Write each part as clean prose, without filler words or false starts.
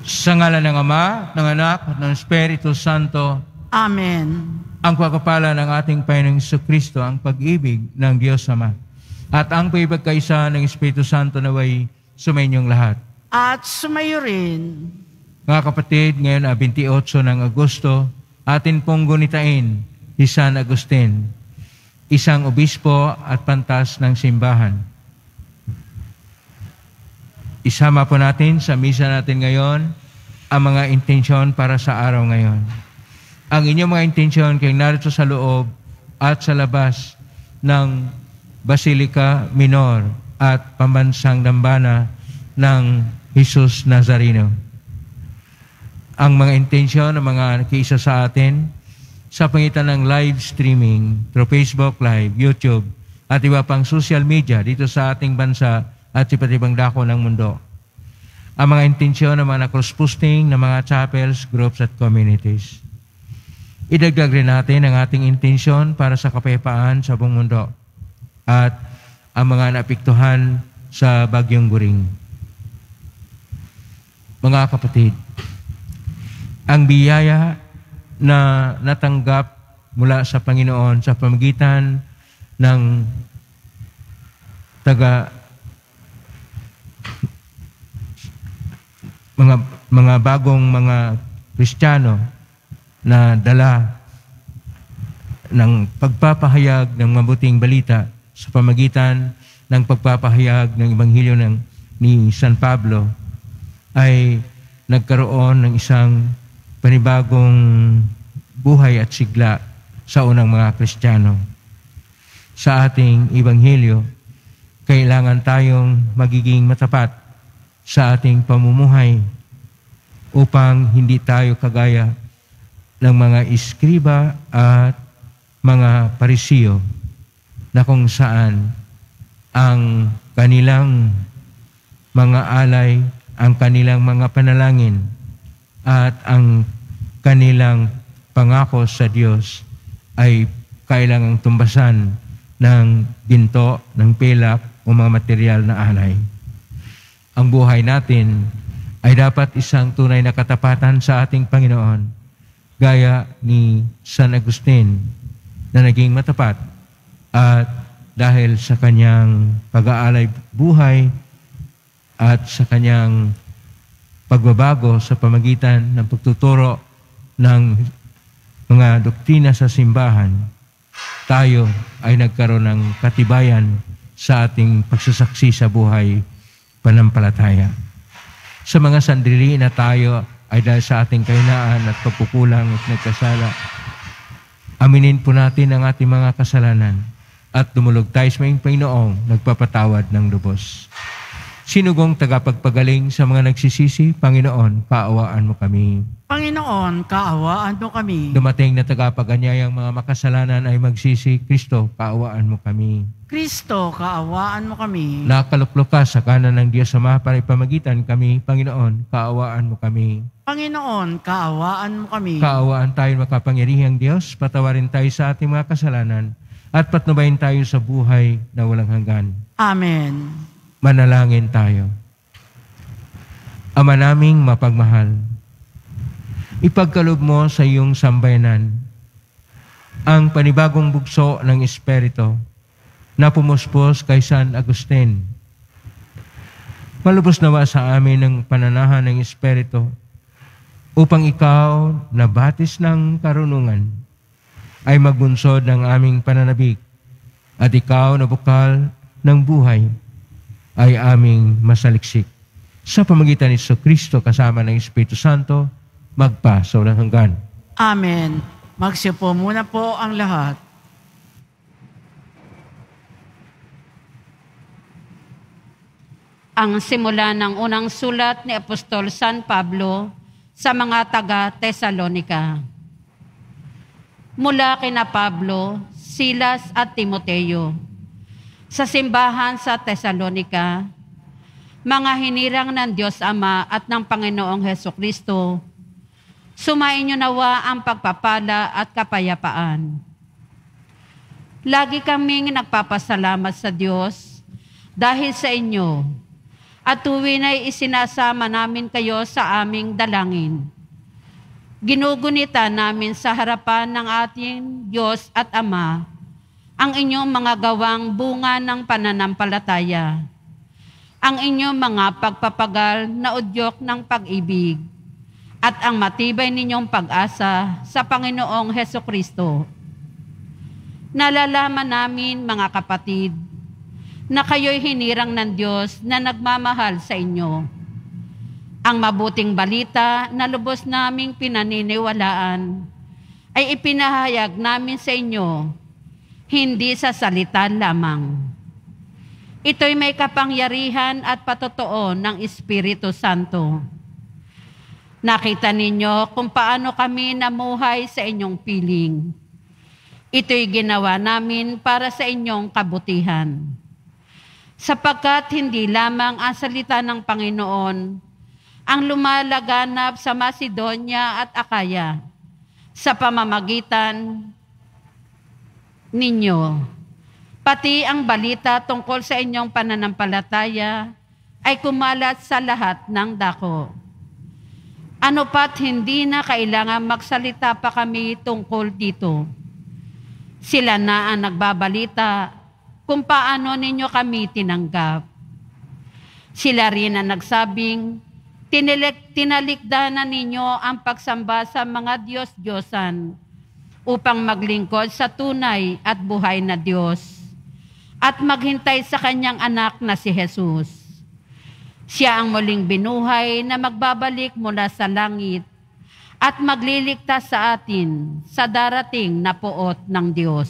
Sa ngalan ng Ama, ng Anak, at ng Espiritu Santo. Amen. Ang pagpapala ng ating Panginoong Jesucristo, ang pag-ibig ng Diyos Ama, at ang pagkakaisa ng Espiritu Santo naway sumainyong lahat. At sumayo rin. Mga kapatid, ngayon 28 ng Agosto, atin pong gunitain si San Agustin, isang obispo at pantas ng simbahan. Isama po natin sa misa natin ngayon ang mga intensyon para sa araw ngayon. Ang inyong mga intensyon kay narito sa loob at sa labas ng Basilica Minor at Pambansang Dambana ng Jesus Nazareno. Ang mga intensyon ng mga nakiisa sa atin sa pangitan ng live streaming through Facebook Live, YouTube, at iba pang social media dito sa ating bansa at iba't ibang dako ng mundo. Ang mga intensyon ng mga cross-posting ng mga chapels, groups at communities. Idagdag rin natin ang ating intensyon para sa kapayapaan sa buong mundo at ang mga naapektuhan sa Bagyong Guring. Mga kapatid, ang biyaya na natanggap mula sa Panginoon sa pamamagitan ng mga bagong mga Kristiyano na dala ng pagpapahayag ng mabuting balita sa pamamagitan ng pagpapahayag ng Ebanghelyo ni San Pablo ay nagkaroon ng isang panibagong buhay at sigla sa unang mga Kristiyano. Sa ating Ebanghelyo, kailangan tayong magiging matapat sa ating pamumuhay upang hindi tayo kagaya ng mga iskriba at mga parisiyo na kung saan ang kanilang mga alay, ang kanilang mga panalangin at ang kanilang pangako sa Diyos ay kailangang tumbasan ng ginto, ng pelak o mga material na alay. Ang buhay natin ay dapat isang tunay na katapatan sa ating Panginoon, gaya ni San Agustin na naging matapat at dahil sa kanyang pag-aalay buhay at sa kanyang pagbabago sa pamagitan ng pagtuturo ng mga doktrina sa simbahan, tayo ay nagkaroon ng katibayan sa ating pagsasaksi sa buhay panampalataya. Sa mga sandali na tayo ay dahil sa ating kahinaan at pagkukulang at nagkasala, aminin po natin ang ating mga kasalanan at dumulog tayo sa maying Panginoong nagpapatawad ng lubos. Sinugong tagapagpagaling sa mga nagsisisi, Panginoon, kaawaan mo kami. Panginoon, kaawaan mo kami. Dumating na tagapaganyayang mga makasalanan ay magsisi, Kristo, kaawaan mo kami. Kristo, kaawaan mo kami. Nakaluklok ka sa kanan ng Diyos Ama para ipamagitan kami, Panginoon, kaawaan mo kami. Panginoon, kaawaan mo kami. Kaawaan tayo makapangyarihang Diyos, patawarin tayo sa ating mga kasalanan, at patnubayin tayo sa buhay na walang hanggan. Amen. Manalangin tayo. Ama naming mapagmahal, ipagkaloob mo sa iyong sambayanan ang panibagong bugso ng Espiritu na pumuspos kay San Agustin. Malubos nawa sa amin ang pananahan ng Espiritu upang ikaw na batis ng karunungan ay magbunsod ng aming pananabik at ikaw na bukal ng buhay ay aming masaliksik. Sa pamamagitan ni Jesucristo kasama ng Espiritu Santo, magpa sa walang hanggan. Amen. Magsiupo muna po ang lahat. Ang simula ng unang sulat ni Apostol San Pablo sa mga taga-Tesalonika. Mula kina Pablo, Silas at Timoteo, sa simbahan sa Tesalonika, mga hinirang ng Diyos Ama at ng Panginoong Hesukristo, sumainyo nawa ang pagpapala at kapayapaan. Lagi kaming nagpapasalamat sa Diyos dahil sa inyo at tuwin ay isinasama namin kayo sa aming dalangin. Ginugunita namin sa harapan ng ating Diyos at Ama ang inyong mga gawang bunga ng pananampalataya, ang inyong mga pagpapagal na udyok ng pag-ibig, at ang matibay ninyong pag-asa sa Panginoong Hesukristo. Nalalaman namin, mga kapatid, na kayo'y hinirang ng Diyos na nagmamahal sa inyo. Ang mabuting balita na lubos naming pinaniniwalaan ay ipinahayag namin sa inyo, hindi sa salita lamang. Ito'y may kapangyarihan at patotoo ng Espiritu Santo. Nakita ninyo kung paano kami namuhay sa inyong piling. Ito'y ginawa namin para sa inyong kabutihan. Sapagkat hindi lamang ang salita ng Panginoon ang lumalaganap sa Macedonia at Akaya sa pamamagitan ninyo. Pati ang balita tungkol sa inyong pananampalataya ay kumalat sa lahat ng dako. Ano pat hindi na kailangan magsalita pa kami tungkol dito. Sila na ang nagbabalita kung paano ninyo kami tinanggap. Sila rin ang nagsabing, tinalikdanan ninyo ang pagsamba sa mga Diyos-Diyosan upang maglingkod sa tunay at buhay na Diyos at maghintay sa kanyang anak na si Jesus. Siya ang muling binuhay na magbabalik mula sa langit at magliligtas sa atin sa darating na puot ng Diyos.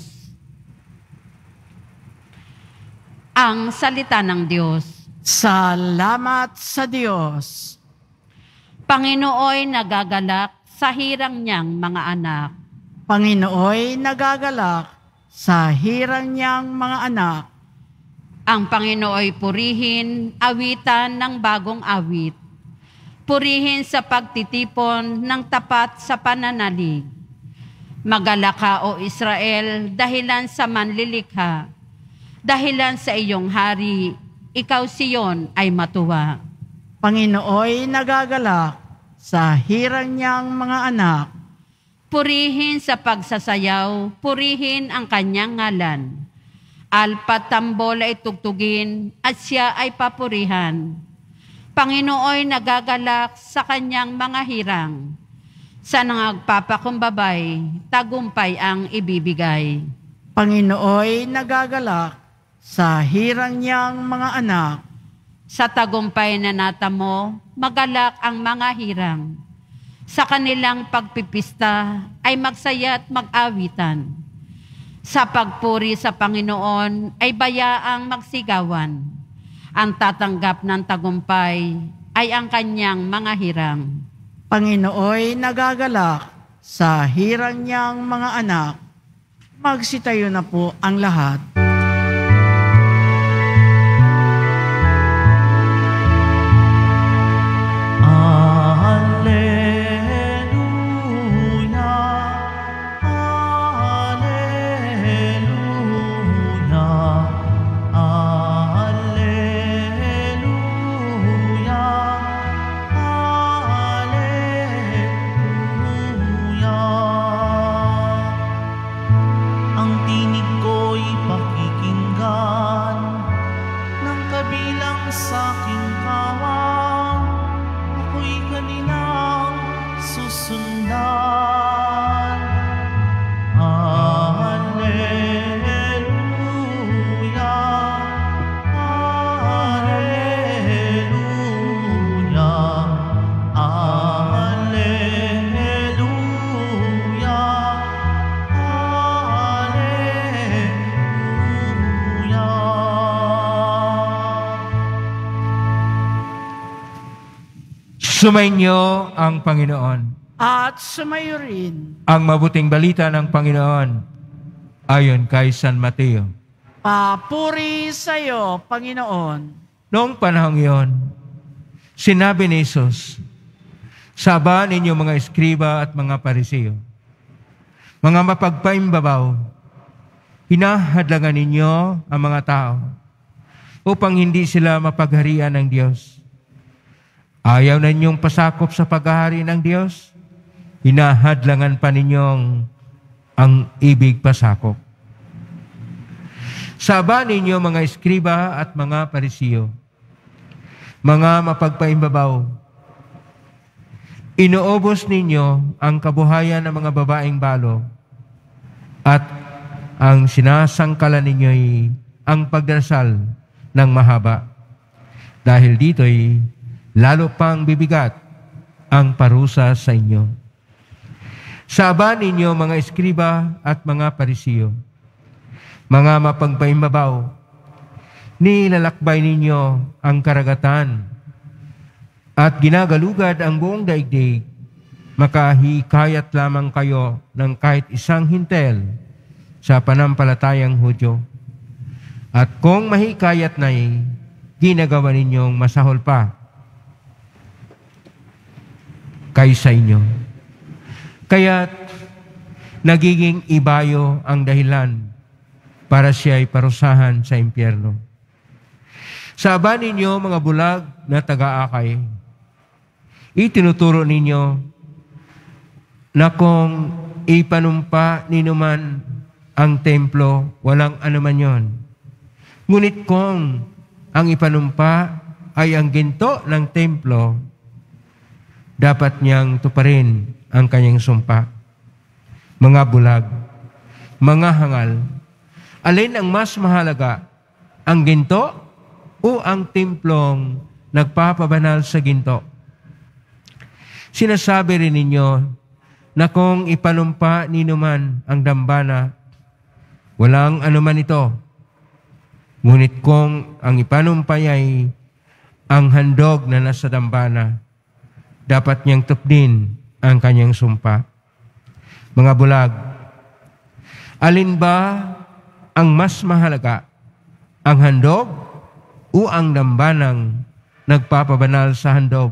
Ang salita ng Diyos. Salamat sa Diyos. Panginooy nagagalak sa hirang niyang mga anak. Panginooy nagagalak sa hirang niyang mga anak. Ang Panginooy purihin, awitan ng bagong awit. Purihin sa pagtitipon ng tapat sa pananalig. Magalak ka, O Israel, dahilan sa manlilikha. Dahilan sa iyong hari, ikaw Siyon ay matuwa. Panginooy nagagalak sa hirang niyang mga anak. Purihin sa pagsasayaw, purihin ang kanyang ngalan. Alpat tambol ay tugtugin at siya ay papurihan. Panginooy nagagalak sa kanyang mga hirang. Sa nagpapakumbabay, tagumpay ang ibibigay. Panginooy nagagalak sa hirang niyang mga anak. Sa tagumpay na natamo, magalak ang mga hirang. Sa kanilang pagpipista ay magsaya at mag-awitan. Sa pagpuri sa Panginoon ay bayaang magsigawan. Ang tatanggap ng tagumpay ay ang kanyang mga hirang. Panginooy nagagalak sa hirang niyang mga anak. Magsitayo na po ang lahat. Sumainyo ang Panginoon. At sumayo rin. Ang mabuting balita ng Panginoon ayon kay San Mateo. Papuri sa iyo, Panginoon. Noong panahong iyon, sinabi ni Jesus, "Sabahan ninyo mga eskriba at mga Pariseo, mga mapagpaimbabaw, hinahadlangan ninyo ang mga tao upang hindi sila mapagharian ng Diyos. Ayaw na ninyong pasakop sa paghahari ng Diyos, hinahadlangan pa ninyong ang ibig pasakop. Saba ninyo mga eskriba at mga parisiyo, mga mapagpaimbabaw, inuubos ninyo ang kabuhayan ng mga babaeng balo at ang sinasangkalan ninyo'y ang pagdarasal ng mahaba. Dahil dito'y lalo pang bibigat ang parusa sa inyo. Saba ninyo mga eskriba at mga parisiyo, mga mapagpaimbabaw, nilalakbay ninyo ang karagatan at ginagalugad ang buong daigdig, makahikayat lamang kayo ng kahit isang hintel sa panampalatayang Hudyo. At kung mahikayat na'y ginagawa ninyong masahol pa kaysa inyo. Kaya't nagiging ibayo ang dahilan para siya'y parusahan sa impyerno. Saba ninyo mga bulag na taga-akay, itinuturo ninyo na kung ipanumpa ninuman ang templo, walang anuman yon. Ngunit kung ang ipanumpa ay ang ginto ng templo, dapat niyang tuparin ang kanyang sumpa. Mga bulag, mga hangal, alin ang mas mahalaga, ang ginto o ang templong nagpapabanal sa ginto? Sinasabi rin ninyo na kung ipanumpa ninuman ang dambana, walang anuman ito. Ngunit kung ang ipanumpa ay ang handog na nasa dambana, dapat niyang tupdin ang kanyang sumpa. Mga bulag, alin ba ang mas mahalaga, ang handog o ang dambanang nagpapabanal sa handog?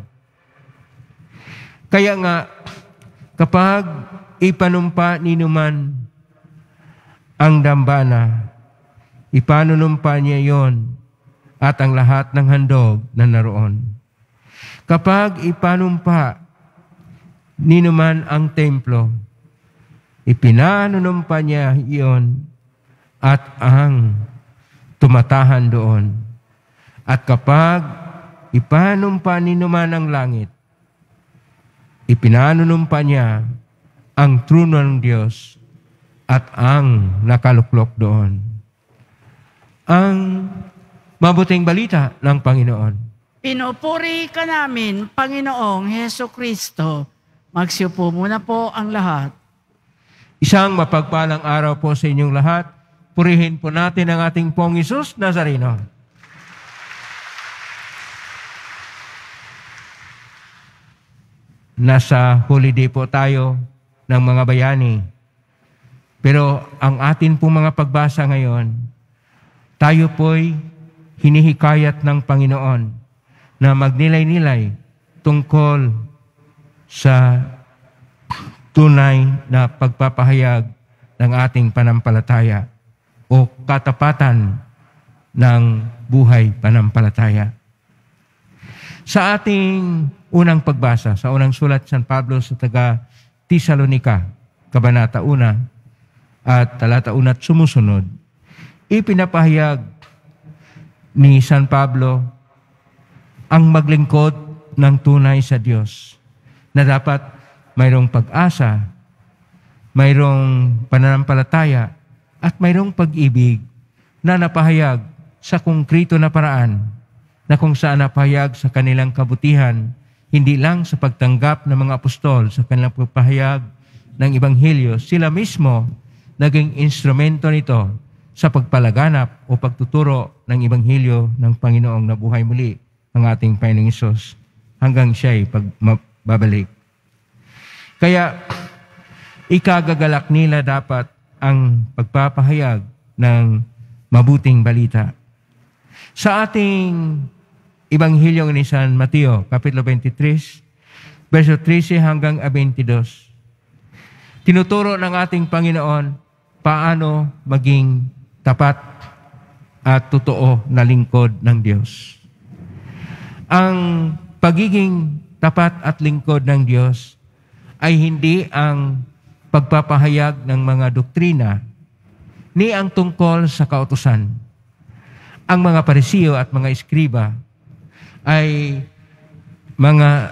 Kaya nga, kapag ipanumpa ninuman ang dambana, ipanunumpa niya yon at ang lahat ng handog na naroon. Kapag ipanumpa ninuman ang templo, ipinanunumpa niya iyon at ang tumatahan doon. At kapag ipanumpa ninuman ang langit, ipinanunumpa niya ang trono ng Diyos at ang nakaluklok doon. Ang mabuting balita ng Panginoon. Pinupuri ka namin, Panginoong Heso Kristo. Magsiupo muna po ang lahat. Isang mapagpalang araw po sa inyong lahat. Purihin po natin ang ating Pong Hesus Nazareno. Nasa holiday po tayo ng mga bayani. Pero ang atin pong mga pagbasa ngayon, tayo po'y hinihikayat ng Panginoon na magnilay-nilay tungkol sa tunay na pagpapahayag ng ating panampalataya o katapatan ng buhay panampalataya. Sa ating unang pagbasa, sa unang sulat San Pablo sa taga-Tesalonica, Kabanata 1 at talata 1 at sumusunod, ipinapahayag ni San Pablo ang maglingkod ng tunay sa Diyos na dapat mayroong pag-asa, mayroong pananampalataya, at mayroong pag-ibig na napahayag sa konkrito na paraan na kung saan napahayag sa kanilang kabutihan, hindi lang sa pagtanggap ng mga apostol sa kanilang pagpahayag ng Ebanghelyo, sila mismo naging instrumento nito sa pagpalaganap o pagtuturo ng Ebanghelyo ng Panginoong nabuhay muli ang ating Panginoong Hesus hanggang siya'y babalik. Kaya ikagagalak nila dapat ang pagpapahayag ng mabuting balita. Sa ating Ebanghelyo ni San Mateo, Kapitulo 23, verso 13 hanggang 22, tinuturo ng ating Panginoon paano maging tapat at totoo na lingkod ng Diyos. Ang pagiging tapat at lingkod ng Diyos ay hindi ang pagpapahayag ng mga doktrina ni ang tungkol sa kautusan. Ang mga Parisiyo at mga Eskriba ay mga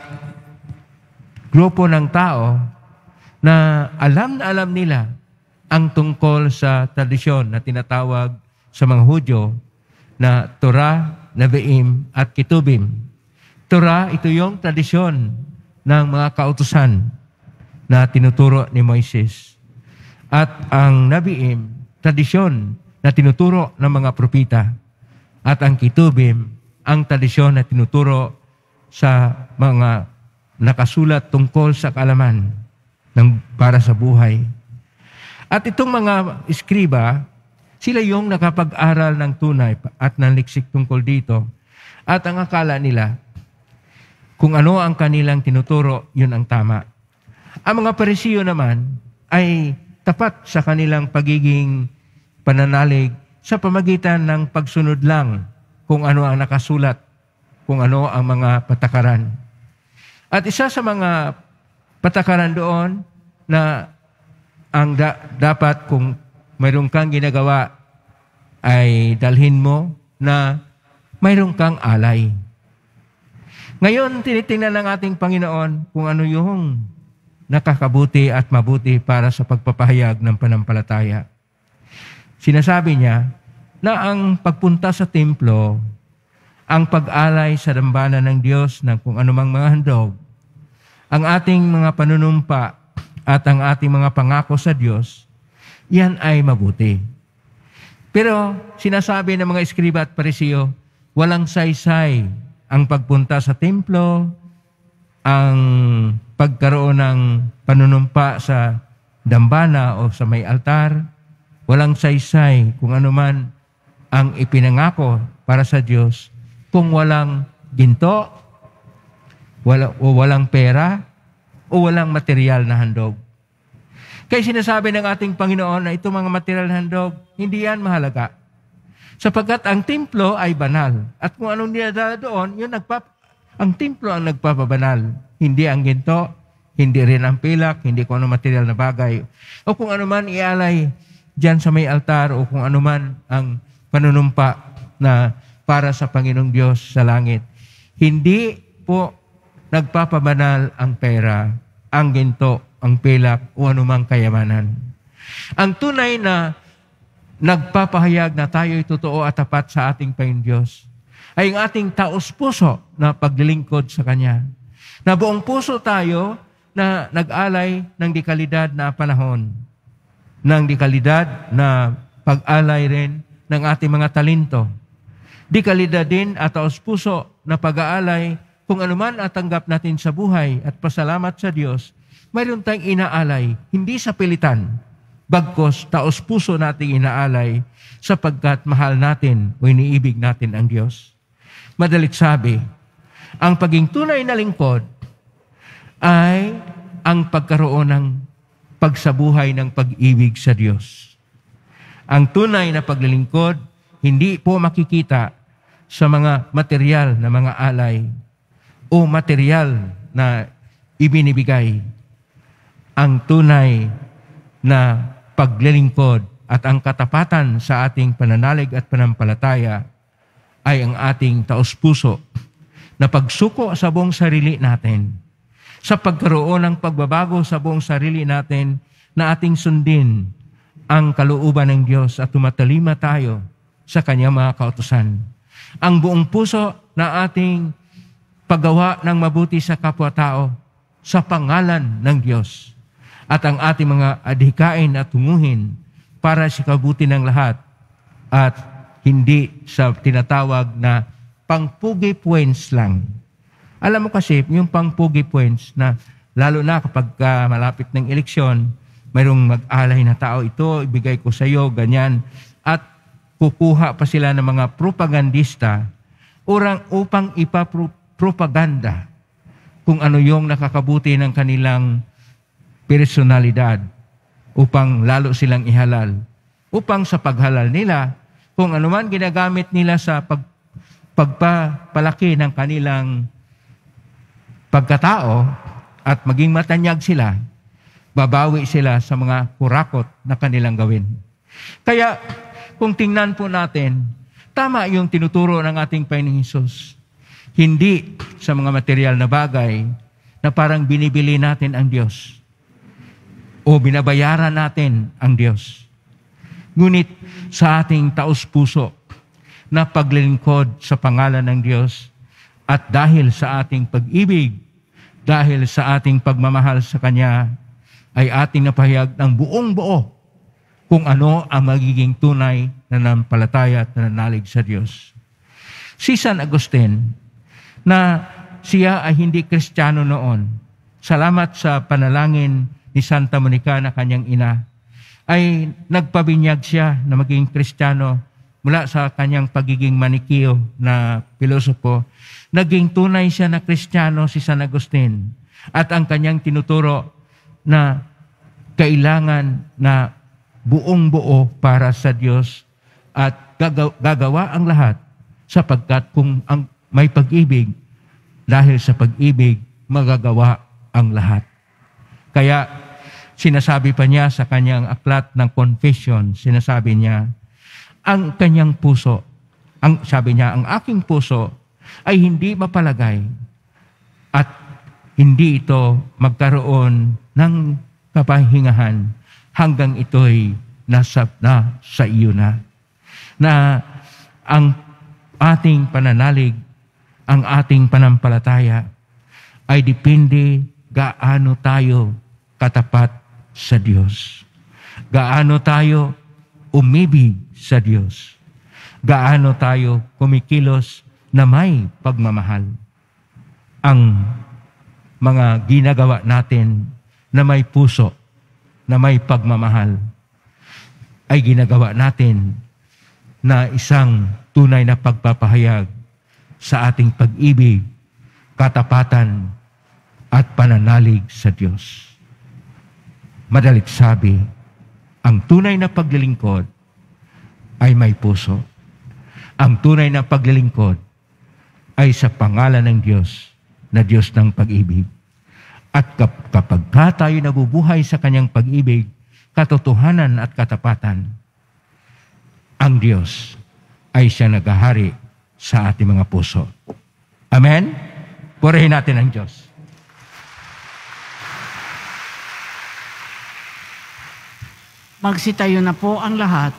grupo ng tao na alam nila ang tungkol sa tradisyon na tinatawag sa mga Hudyo na Torah, Nevi'im at Ketubim. Torah, ito yung tradisyon ng mga kautusan na tinuturo ni Moises. At ang Nevi'im, tradisyon na tinuturo ng mga propita. At ang Ketubim, ang tradisyon na tinuturo sa mga nakasulat tungkol sa kaalaman para sa buhay. At itong mga Eskriba, sila yung nakapag-aral ng tunay at ng liksik tungkol dito. At ang akala nila, kung ano ang kanilang tinuturo, yun ang tama. Ang mga Parisiyo naman ay tapat sa kanilang pagiging pananalig sa pamagitan ng pagsunod lang kung ano ang nakasulat, kung ano ang mga patakaran. At isa sa mga patakaran doon na ang dapat kung mayroon kang ginagawa ay dalhin mo na mayroon kang alay. Ngayon, tinitingnan ng ating Panginoon kung ano yung nakakabuti at mabuti para sa pagpapahayag ng panampalataya. Sinasabi niya na ang pagpunta sa templo, ang pag-alay sa dambana ng Diyos ng kung anumang mga handog, ang ating mga panunumpa at ang ating mga pangako sa Diyos, yan ay mabuti. Pero sinasabi ng mga Eskriba at Parisiyo, walang saysay ang pagpunta sa templo, ang pagkaroon ng panunumpa sa dambana o sa may altar, walang saysay kung ano man ang ipinangako para sa Diyos kung walang ginto, walang pera, o walang material na handog. Kaya sinasabi ng ating Panginoon na itong mga material na handog, hindi yan mahalaga. Sapagkat ang templo ay banal. At kung anong dinadala doon, ang templo ang nagpapabanal. Hindi ang ginto, hindi rin ang pilak, hindi kung anong material na bagay. O kung ano man ialay dyan sa may altar o kung ano man ang panunumpa na para sa Panginoong Diyos sa langit. Hindi po nagpapabanal ang pera, ang ginto, ang pilak, o anumang kayamanan. Ang tunay na nagpapahayag na tayo'y totoo at tapat sa ating Panginoong Diyos ay ang ating taos-puso na paglilingkod sa Kanya. Na buong puso tayo na nag-alay ng dekalidad na panahon, ng dekalidad na pag-alay rin ng ating mga talento. Dekalidad din at taos-puso na pag-aalay kung anuman at tanggap natin sa buhay at pasalamat sa Diyos, mayroon tayong inaalay, hindi sa pilitan, bagkos taos-puso nating inaalay sapagkat mahal natin o iniibig natin ang Diyos. Madalit sabi, ang paging tunay na lingkod ay ang pagkaroon ng pagsabuhay ng pag-ibig sa Diyos. Ang tunay na paglilingkod, hindi po makikita sa mga material na mga alay o material na ibinibigay. Ang tunay na paglilingkod at ang katapatan sa ating pananalig at panampalataya ay ang ating taos-puso na pagsuko sa buong sarili natin, sa pagkaroon ng pagbabago sa buong sarili natin na ating sundin ang kalooban ng Diyos at tumatalima tayo sa Kanyang mga kautusan. Ang buong puso na ating paggawa ng mabuti sa kapwa-tao sa pangalan ng Diyos at ang ating mga adhikain at tunguhin para sa kabuti ng lahat at hindi sa tinatawag na pangpugi points lang. Alam mo kasi, yung pangpugi points na lalo na kapag malapit ng eleksyon, mayroong mag-alay na tao, ito, ibigay ko sa iyo, ganyan. At kukuha pa sila ng mga propagandista upang ipapropaganda kung ano yung nakakabuti ng kanilang personalidad upang lalo silang ihalal. Upang sa paghalal nila, kung anuman ginagamit nila sa pagpapalaki ng kanilang pagkatao at maging matanyag sila, babawi sila sa mga kurakot na kanilang gawin. Kaya kung tingnan po natin, tama yung tinuturo ng ating Panginoong Hesus. Hindi sa mga material na bagay na parang binibili natin ang Diyos o binabayaran natin ang Diyos. Ngunit sa ating taos-puso na paglilingkod sa pangalan ng Diyos at dahil sa ating pag-ibig, dahil sa ating pagmamahal sa Kanya, ay ating napahayag ng buong buo kung ano ang magiging tunay na nanampalataya at nananalig sa Diyos. Si San Agustin, na siya ay hindi Kristiyano noon, salamat sa panalangin ni Santa Monica na kanyang ina, ay nagpabinyag siya na maging Kristiyano mula sa kanyang pagiging Manikiyo na pilosopo. Naging tunay siya na Kristiyano si San Agustin. At ang kanyang tinuturo na kailangan na buong buo para sa Diyos at gagawa ang lahat sapagkat kung ang may pag-ibig, dahil sa pag-ibig, magagawa ang lahat. Kaya sinasabi pa niya sa kanyang aklat ng Confession, sinasabi niya, ang kanyang puso, sabi niya, ang aking puso ay hindi mapalagay at hindi ito magkaroon ng kapahingahan hanggang ito'y nasa sa iyo na. Na ang ating pananalig, ang ating panampalataya ay depende gaano tayo katapat sa Diyos. Gaano tayo umibig sa Diyos. Gaano tayo kumikilos na may pagmamahal. Ang mga ginagawa natin na may puso, na may pagmamahal, ay ginagawa natin na isang tunay na pagpapahayag sa ating pag-ibig, katapatan, at pananalig sa Diyos. Madalit sabi, ang tunay na paglilingkod ay may puso. Ang tunay na paglilingkod ay sa pangalan ng Diyos, na Diyos ng pag-ibig. At kapag tayo nabubuhay sa Kanyang pag-ibig, katotohanan at katapatan, ang Diyos ay siyang naghahari sa ating mga puso. Amen? Purihin natin ang Diyos. Magsitayo na po ang lahat.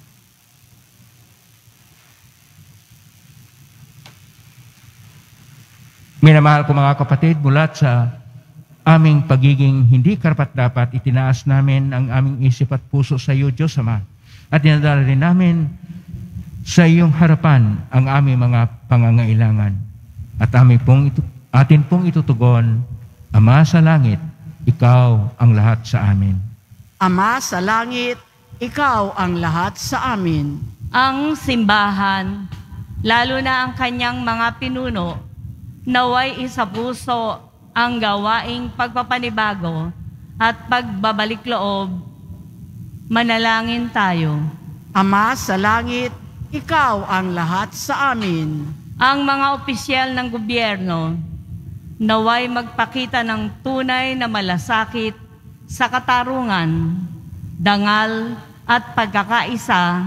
Minamahal ko mga kapatid, mulat sa aming pagiging hindi karapat-dapat, itinaas namin ang aming isip at puso sa iyo, Diyos Ama. At dinadala rin namin sa iyong harapan ang aming mga pangangailangan. At atin pong itutugon, Ama sa langit, ikaw ang lahat sa amin. Ama sa langit, ikaw ang lahat sa amin. Ang simbahan, lalo na ang kanyang mga pinuno, naway isa puso ang gawaing pagpapanibago at pagbabalik loob. Manalangin tayo. Ama sa langit, ikaw ang lahat sa amin. Ang mga opisyal ng gobyerno, naway magpakita ng tunay na malasakit sa katarungan, dangal at pagkakaisa.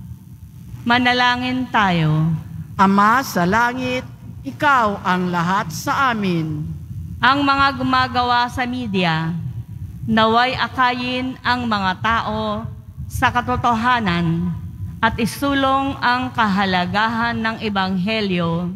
Manalangin tayo. Ama sa langit, ikaw ang lahat sa amin. Ang mga gumagawa sa media, naway akayin ang mga tao sa katotohanan at isulong ang kahalagahan ng Ebanghelyo.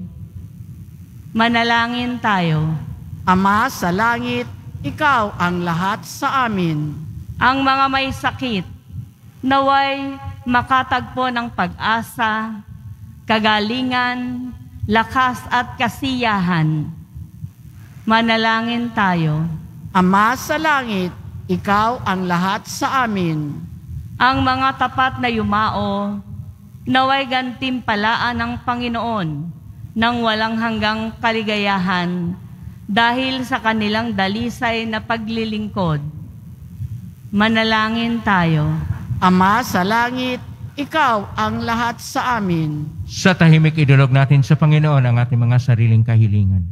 Manalangin tayo. Ama sa langit, ikaw ang lahat sa amin. Ang mga may sakit, naway makatagpo ng pag-asa, kagalingan, lakas at kasiyahan. Manalangin tayo. Ama sa langit, ikaw ang lahat sa amin. Ang mga tapat na yumao, naway gantimpalaan ng Panginoon ng walang hanggang kaligayahan dahil sa kanilang dalisay na paglilingkod. Manalangin tayo. Ama sa langit, Ikaw ang lahat sa amin. Sa tahimik idulog natin sa Panginoon ang ating mga sariling kahilingan.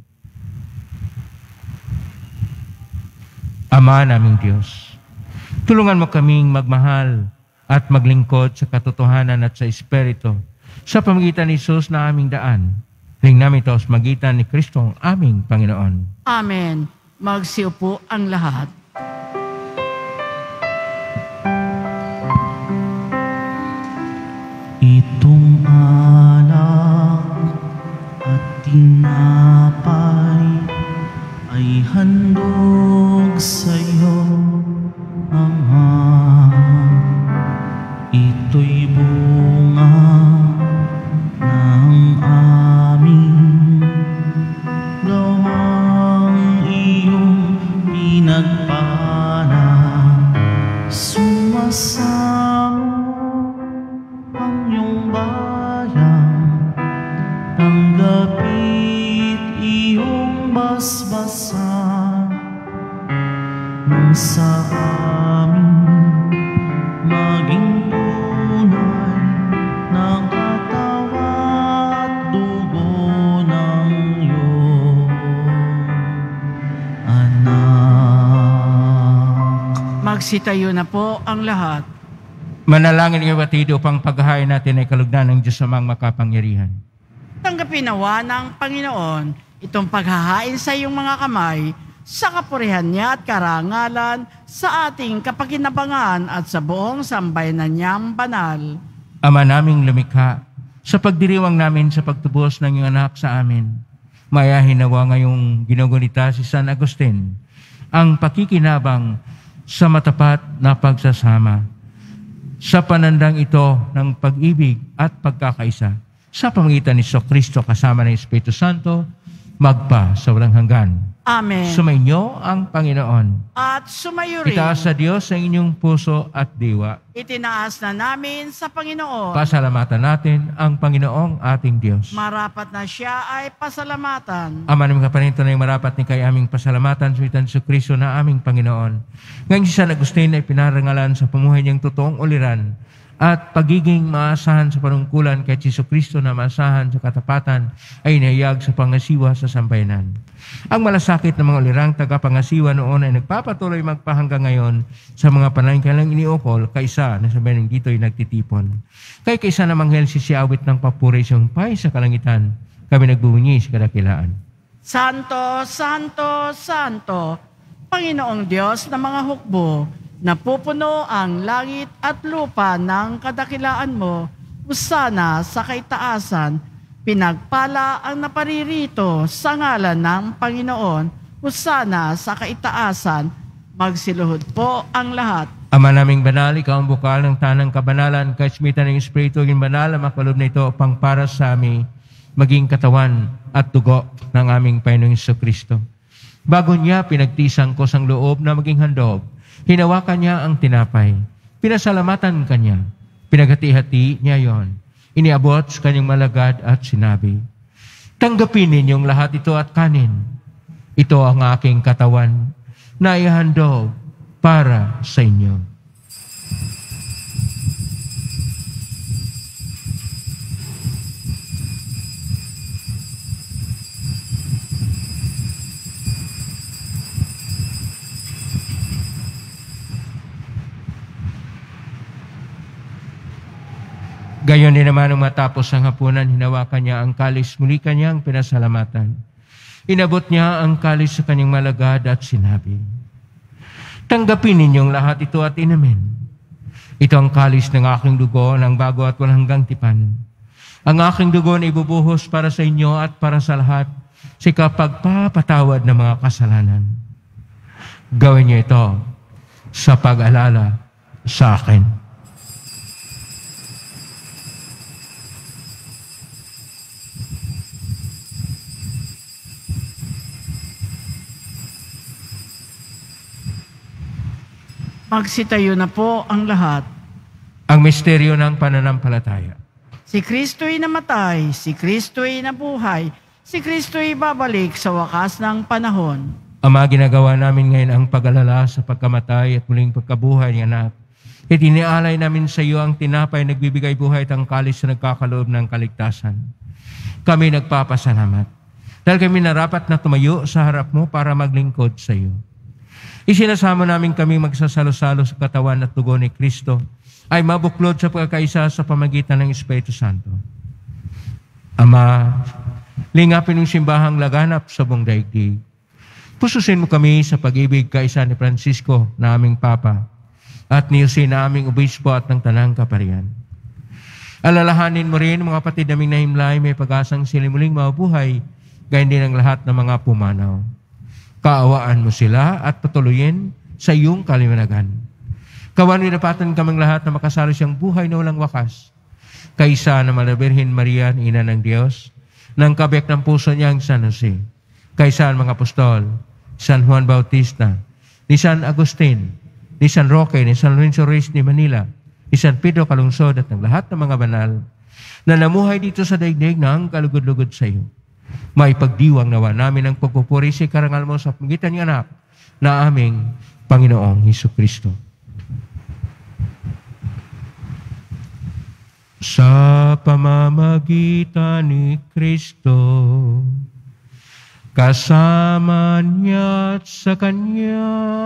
Ama naming Diyos, tulungan mo kaming magmahal at maglingkod sa katotohanan at sa Espiritu sa pamagitan ni Jesus na aming daan. Hiling namin ito sa magitan ni Kristo ang aming Panginoon. Amen. Magsiupo ang lahat. Itong alak at tinapay ay handog sa'yo, Ama. Ito'y bunga ng aming gawang iyong pinagpala. Sumasamo ang iyong bayan, tanggapit iyong basbasan nang sa amin maging tunay na katawan at dugo ng iyong anak. Magsitayo na po ang lahat. Manalangin ng iwatid upang paghahain natin ay kalugdan ng Diyos amang makapangyarihan. Tanggapin nawa ng Panginoon itong paghahain sa iyong mga kamay sa kapurihan niya at karangalan sa ating kapakinabangan at sa buong sambayanan niyang banal. Ama naming lumikha, sa pagdiriwang namin sa pagtubos ng iyong anak sa amin, mayahin nawa ngayong ginugunita si San Agustin ang pakikinabang sa matapat na pagsasama sa panandang ito ng pag-ibig at pagkakaisa sa pamagitan ni Kristo kasama ng Espiritu Santo, magpa sa walang hanggan. Amen. Sumainyo ang Panginoon. At sumayo rin. Itaas sa Diyos ang inyong puso at diwa. Itinaas na namin sa Panginoon. Pasalamatan natin ang Panginoong ating Diyos. Marapat na siya ay pasalamatan. Ama namin kapaninto na yung marapat ni kay aming pasalamatan sa witan sa Kristo na aming Panginoon. Ngayon si San Agustin ay pinarangalan sa pamuhay niyang totoong uliran at pagiging maasahan sa panungkulan kay Kristo na maasahan sa katapatan ay inihayag sa pangasiwa sa sambayanan. Ang malasakit ng mga ulirang tagapangasiwa noon ay nagpapatuloy magpahanggang ngayon sa mga panahon kailang iniukol kaysa na sabihin dito ay nagtitipon. Kay kaysa na manghel si awit ng papuri sa humpay sa kalangitan, kami nagbubunyi sa kadakilaan. Santo, Santo, Santo, Panginoong Diyos ng mga hukbo, napupuno ang langit at lupa ng kadakilaan mo, usana sa kaitaasan, pinagpala ang naparirito sa ngalan ng Panginoon, usana sa kaitaasan, magsiluhod po ang lahat. Ama naming banal, ikaw ang bukal ng tanang kabanalan, kaismitan ng Espiritu, yung banal, ang makulob na ito pang para sa amin, maging katawan at dugo ng aming Panginoong Kristo. Bago niya, pinagtisang ko sang loob na maging handog, hinawakan niya ang tinapay, pinasalamatan kanya, pinaghati-hati niya yon, iniabot sa kanyang malagad at sinabi, tanggapin ninyong lahat ito at kanin. Ito ang aking katawan na ihandog para sa inyo. Gayon din naman nung matapos ang hapunan, hinawakan niya ang kalis, muli kanyang pinasalamatan. Inabot niya ang kalis sa kanyang malagad at sinabi, tanggapin ninyong lahat ito at inamin. Ito ang kalis ng aking dugo ng bago at walang hanggang tipan. Ang aking dugo na ibubuhos para sa inyo at para sa lahat sa kapagpapatawad ng mga kasalanan. Gawin niyo ito sa pag-alala sa akin. Magsitayo na po ang lahat. Ang misteryo ng pananampalataya. Si Kristo'y namatay, si Kristo'y nabuhay, si Kristo'y babalik sa wakas ng panahon. Ama, ginagawa namin ngayon ang pag-alala sa pagkamatay at muling pagkabuhay ng anak Itinialay namin sa iyo ang tinapay nagbibigay buhay at ang kalis na nagkakaloob ng kaligtasan. Kami nagpapasalamat dahil kami narapat na tumayo sa harap mo para maglingkod sa iyo. Isinasamo namin kami magsasalo-salo sa katawan at dugo ni Kristo ay mabuklod sa pagkakaisa sa pamagitan ng Espiritu Santo. Ama, lingapin yung simbahang laganap sa buong daigdig. Pususin mo kami sa pag-ibig kaisa ni Francisco na aming Papa at ni Jose na aming Obispo at ng Tanang Kaparian. Alalahanin mo rin mga kapatid naming nahimlay may pag-asang sila muling mabuhay gayon din ang lahat ng mga pumanaw. Kaawaan mo sila at patuloyin sa iyong kaliwanagan. Kawan winapatan kaming lahat na makasalo siyang buhay na walang wakas. Kaisa na Malabirhin Maria, Ina ng Diyos, ng kabiyak ng puso niyang San Jose, kaisa ang mga apostol, San Juan Bautista, ni San Agustin, ni San Roque, ni San Lorenzo Reyes ni Manila, ni San Pedro Calungsod at ng lahat ng mga banal na namuhay dito sa daigdig ng kalugod-lugod sa iyo. Maipagdiwang nawa namin ang pagpupuri sa karangal mo sa pamagitan ng anak na aming Panginoong Hesukristo. Sa pamamagitan ni Kristo, kasama niya at sa Kanya,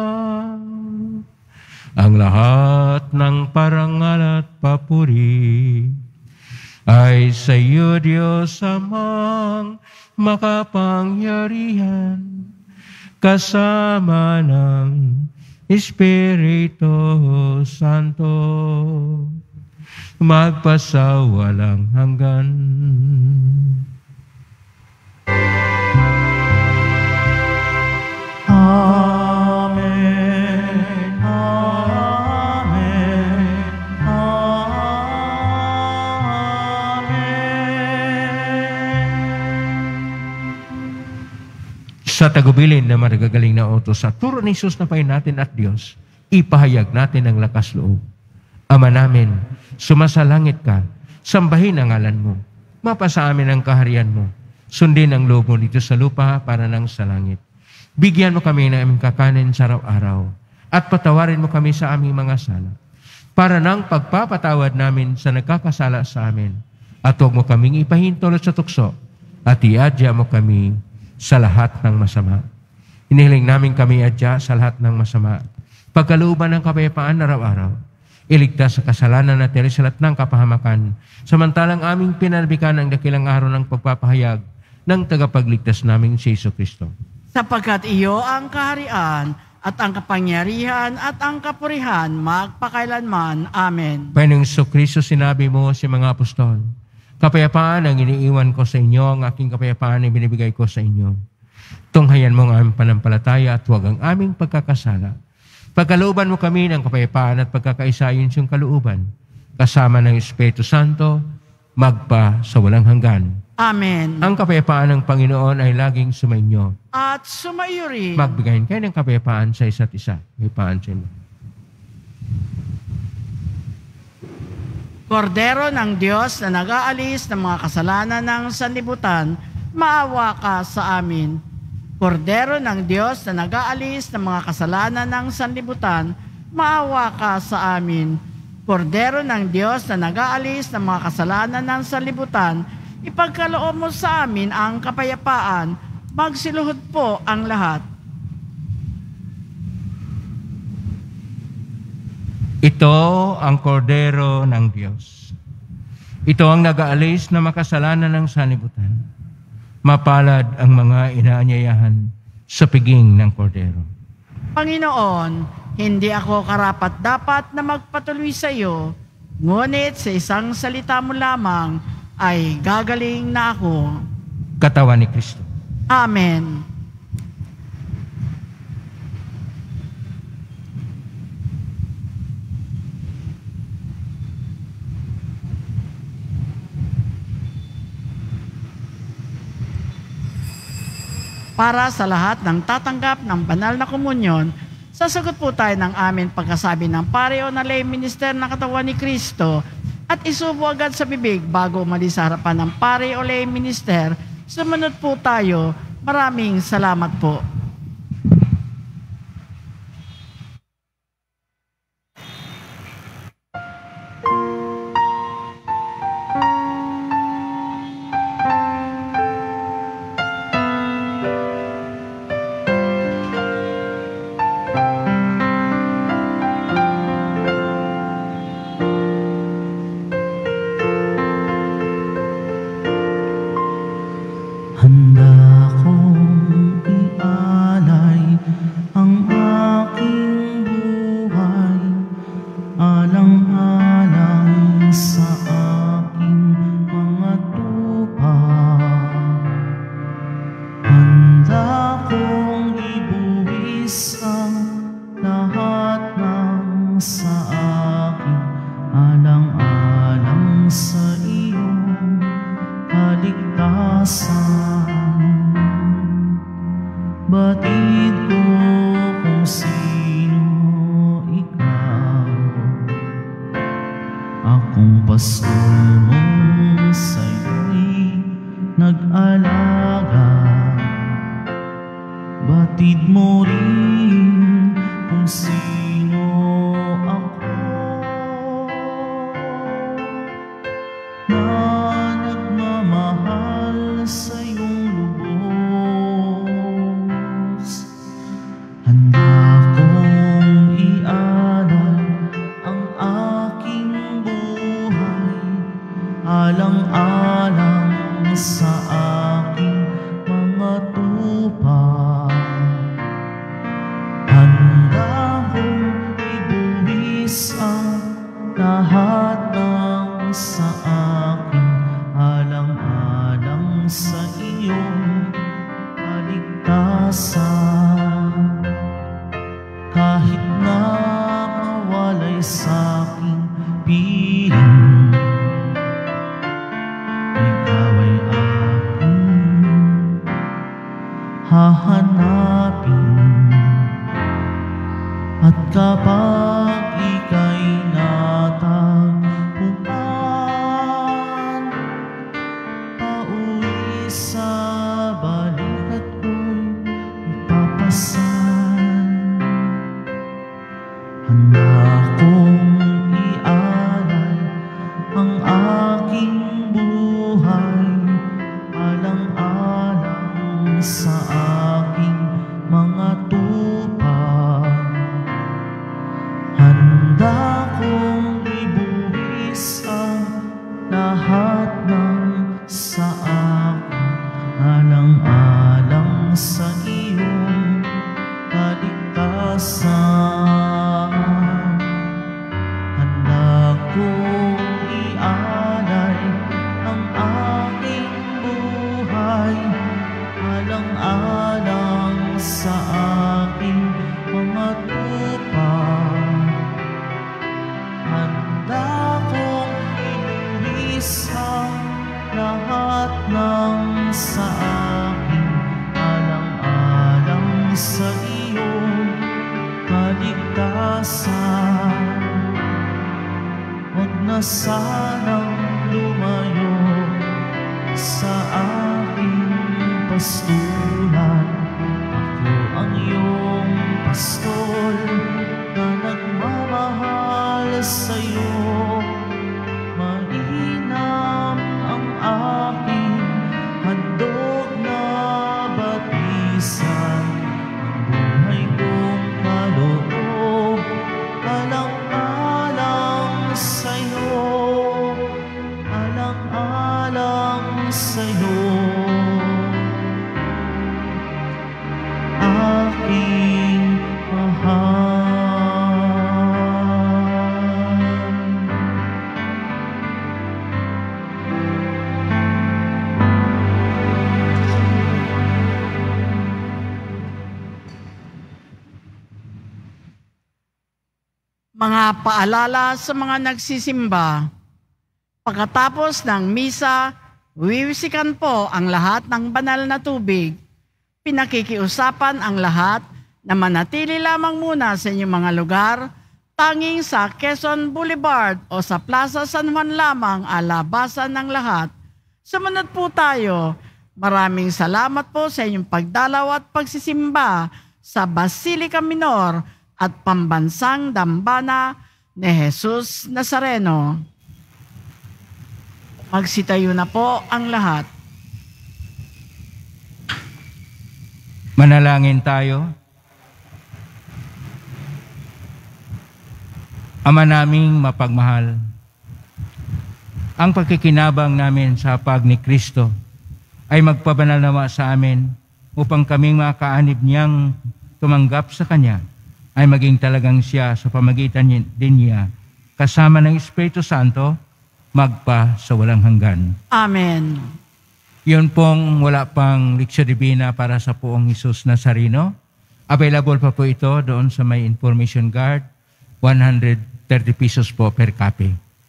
ang lahat ng parangal at papuri ay sa iyo, Diyos Amang makapangyarihan, kasama ng Espiritu Santo, magpasawalang hanggan. Amen. Amen. Amen. Sa tagubilin na maragagaling na utos sa turo ni Jesus na payo natin at Diyos, ipahayag natin ang lakas loob. Ama namin, sumasalangit ka, sambahin ang ngalan mo, mapasa amin ang kaharian mo, sundin ang loob mo dito sa lupa para nang sa langit. Bigyan mo kami ng aming kakanin sa araw-araw at patawarin mo kami sa aming mga sala para nang pagpapatawad namin sa nagkakasala sa amin at huwag mo kaming ipahintulot sa tukso at iadya mo kami sa lahat ng masama. Inihiling namin kami adya sa lahat ng masama, pagkalooban ng kapayapaan araw-araw, iligtas sa kasalanan at sa lahat ng kapahamakan, samantalang aming pinalbikan ang dakilang araw ng pagpapahayag ng tagapagligtas naming si Jesucristo. Sapagkat iyo ang kaharian at ang kapangyarihan at ang kapurihan magpakailanman. Amen. Panginoong Jesucristo, sinabi mo sa mga apostol, kapayapaan ang iniiwan ko sa inyo, ang aking kapayapaan ay binibigay ko sa inyo. Tunghayan mo ang aming panampalataya at huwag ang aming pagkakasala. Pagkalooban mo kami ng kapayapaan at pagkakaisa ayon sa iyong kalooban, kasama ng Espiritu Santo, magpa sa walang hanggan. Amen. Ang kapayapaan ng Panginoon ay laging sumainyo. At sumayo rin. Magbigayin kayo ng kapayapaan sa isa't isa. Kapayapaan sa inyo. Kordero ng Diyos na nag-aalis ng mga kasalanan ng sanlibutan, maawa ka sa amin. Kordero ng Diyos na nag-aalis ng mga kasalanan ng sanlibutan, maawa ka sa amin. Kordero ng Diyos na nag-aalis ng mga kasalanan ng sanlibutan, ipagkaloob mo sa amin ang kapayapaan, magsiluhod po ang lahat. Ito ang kordero ng Diyos. Ito ang nag-aalis na makasalanan ng sanlibutan. Mapalad ang mga inaanyayahan sa piging ng kordero. Panginoon, hindi ako karapat-dapat na magpatuloy sa iyo, ngunit sa isang salita mo lamang ay gagaling na ako. Katawan ni Kristo. Amen. Para sa lahat ng tatanggap ng banal na komunyon, sasagot po tayo ng amin pagkasabi ng pare o na lay minister ng katawan ni Kristo at isubo agad sa bibig bago umalis sa harapan ng pare o lay minister. Sumunod po tayo. Maraming salamat po. Batid ko kung sino ikaw, akong pastol mong sa'yo'y nag-alaga. Batid mo rin kung sino ako, na nagmamahal sa iyong lubos. Handa kong ialay ang aking buhay, alang-alang sa aking mga tupa. Handa kong ibuwis ang lahat ng sa akin, alang-alang sa iyong kaligtasan. Kahit na mawalay sa aking piling, ikaw ay aking hahanapin. At kapag ika'y natagpuan, pauwi sa balikat ko'y ipapasan. Handa kong ialay ang aking buhay, alang-alang sa aking mga tupa. Handa kong ibuwis ang lahat ng sa akin, alang-alang sa iyong kaligtasan. Handa kong ialay ang aking buhay, alang-alang sa aking mga tupa. Handa kong ibuwis ang lahat ng sa akin, alang-alang sa iyong kaligtasan. Huwag na sanang lumayo sa aking pastulan. Ako ang iyong pastol na nagmamahal sa'yo. Mainam ang aking handog na batisan, ang buhay kong kaloob, alang-alang sa'yo, alang-alang sa'yo. Aking mahal. Mga paalala sa mga nagsisimba. Pagkatapos ng misa, wiwisikan po ang lahat ng banal na tubig. Pinakikiusapan ang lahat na manatili lamang muna sa inyong mga lugar, tanging sa Quezon Boulevard o sa Plaza San Juan lamang alabasan ng lahat. Sumunod po tayo. Maraming salamat po sa inyong pagdalaw at pagsisimba sa Basilica Minor at Pambansang Dambana ni Jesus Nazareno. Magsitayo na po ang lahat. Manalangin tayo. Ama naming mapagmahal, ang pagkikinabang namin sa hapag ni Kristo ay magpabanal nawa sa amin upang kaming mga kaanib niyang tumanggap sa Kanya ay maging talagang siya sa pamagitan din niya kasama ng Espiritu Santo magpa sa walang hanggan. Amen. Yun pong wala pang Leksyon Divina para sa poong Jesus Nazareno. Available pa po ito doon sa may information card. 130 pesos po per copy.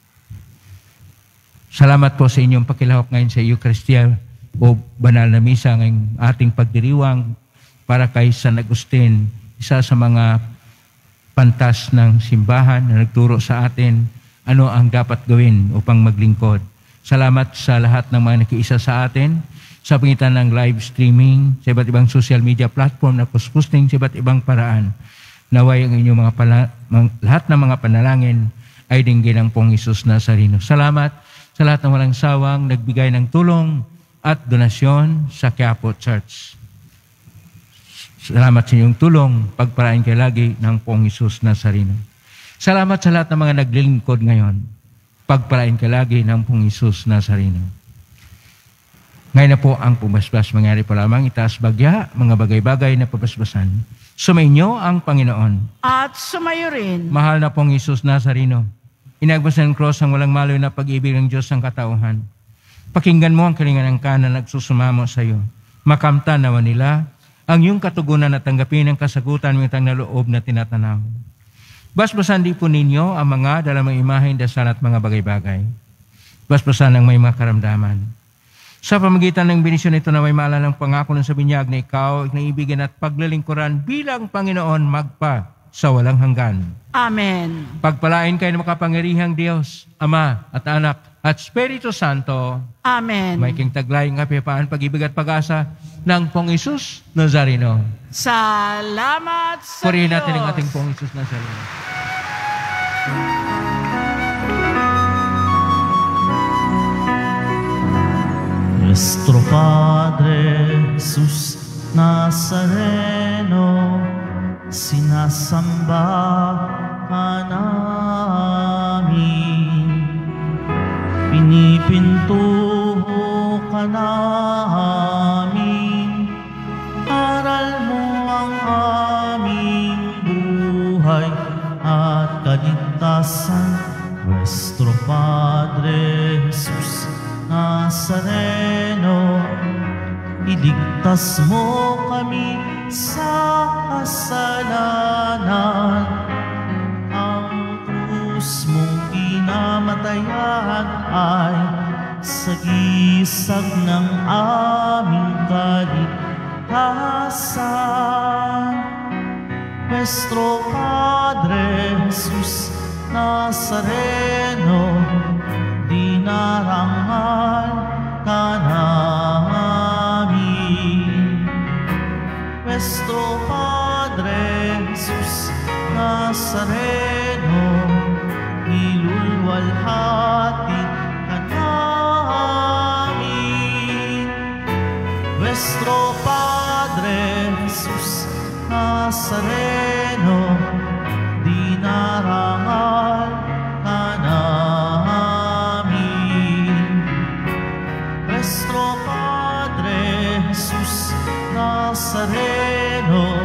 Salamat po sa inyong pakilahok ngayon sa Eucharistia o Banal na Misa ngayong ating pagdiriwang para kay San Agustin, isa sa mga pantas ng simbahan na nagturo sa atin ano ang dapat gawin upang maglingkod. Salamat sa lahat ng mga nakiisa sa atin sa pangitan ng live streaming, sa iba't ibang social media platform na posting sa iba't ibang paraan. Naway ang inyong lahat ng mga panalangin ay dinggin ng Pong Hesus Nazareno. Salamat sa lahat ng walang sawang nagbigay ng tulong at donasyon sa Quiapo Church. Salamat sa inyong tulong, pagpalain kayo lagi ng Pong Hesus Nazareno. Salamat sa lahat ng mga naglilingkod ngayon, pagpalain kayo lagi ng Pong Hesus Nazareno. Ngayon na po ang pumasbas, mangyari pa lamang itaas bagya, mga bagay-bagay na pabasbasan. Sumainyo ang Panginoon. At sumayo rin. Mahal na Pong Hesus Nazareno, inagbasan ng cross ang walang maloy na pag-ibig ng Diyos ng katauhan. Pakinggan mo ang kalingan ng kanan nagsusumamo sa iyo. Makamtan nawa nila ang iyong katugunan at tanggapin ang kasagutan ng itang naloob na tinatanaw. Basbasan di po ninyo ang mga dalamang imahen, dasal at mga bagay-bagay. Basbasan ang may mga karamdaman. Sa pamagitan ng benisyon ito na may maalalang pangako ng sa binyag na ikaw, naibigan at paglalingkuran bilang Panginoon magpa sa walang hanggan. Amen. Pagpalain kayo ng makapangyarihang Diyos, Ama at Anak at Espiritu Santo. Amen. May king taglay ng kapayapaan, pag-ibig at pag-asa ng Pong Hesus Nazareno. Salamat sa Purihin Diyos. natin ang ating Pong Hesus Nazareno. Nuestro Padre Jesús Nazareno, sinasamba ka namin, pinipintuho ka namin, aral mo ang aming buhay at kaligtasan. Nuestro Padre Jesús Nazareno, iligtas mo kami sa kasalanan. Ang krus mong kinamatayan ay sagisag ng aming kaligtasan. Nuestro Padre Jesús Nazareno, dinarangal ka namin. Nuestro Padre Jesús Nazareno, nilulwalhati ka namin. Nuestro Padre Jesús Nazareno, dinarangal ka namin. Nuestro Padre Jesús Nazareno,